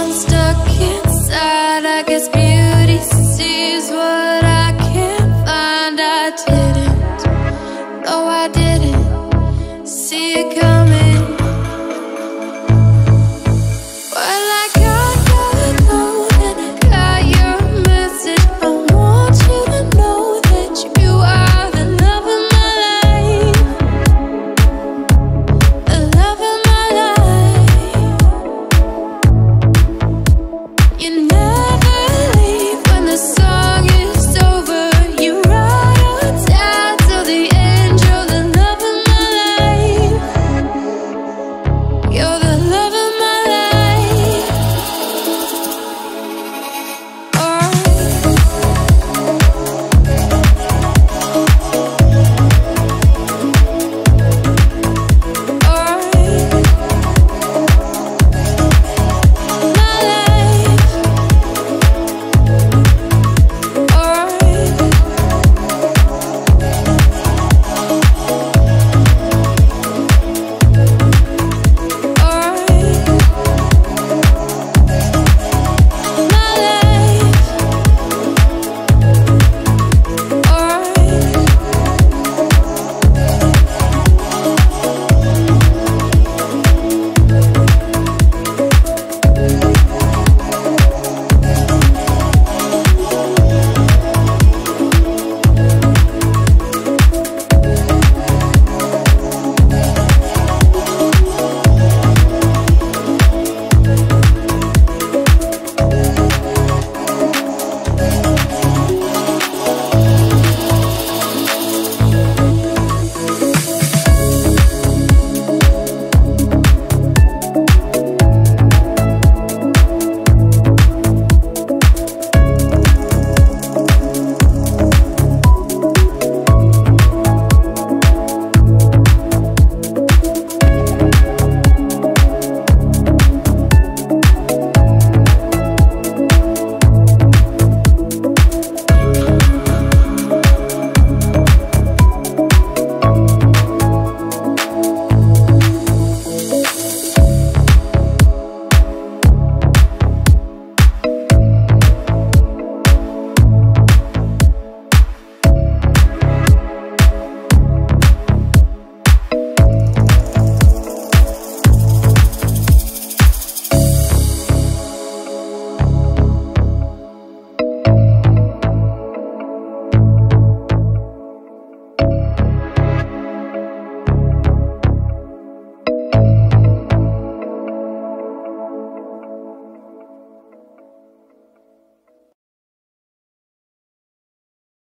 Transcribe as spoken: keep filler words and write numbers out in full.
I'm stuck inside. I guess beauty sees what I can't find. I didn't, no I didn't see it coming. Well, I got your note and I got your message. I want you to know that you are the love of my life, the love of my life. You never leave when the song is over. You ride or die till the end. You're the love of my life. You're the